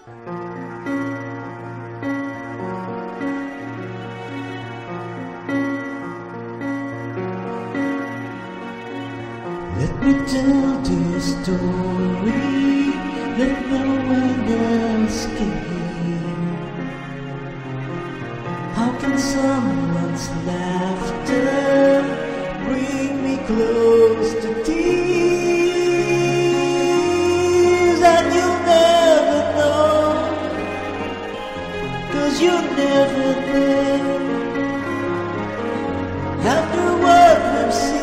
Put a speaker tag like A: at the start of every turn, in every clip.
A: Let me tell this story that no one else can hear. How can someone's laughter bring me close to tears? And you'll never know, 'cause you're never there. After what we've seen,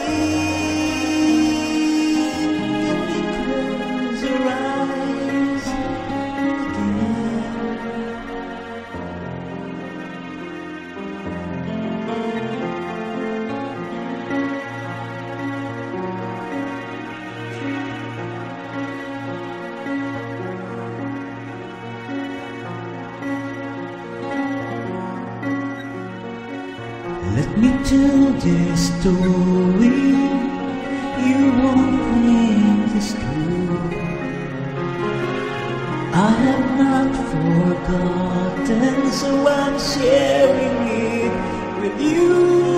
A: let me tell this story, you won't think this true. I have not forgotten, so I'm sharing it with you.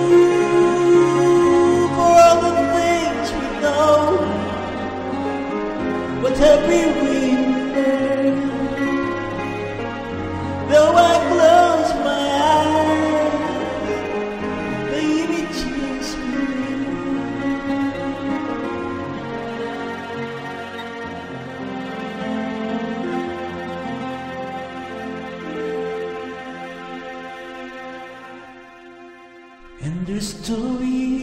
A: For all the things we know, what have we learned? Though I close my eyes, and their story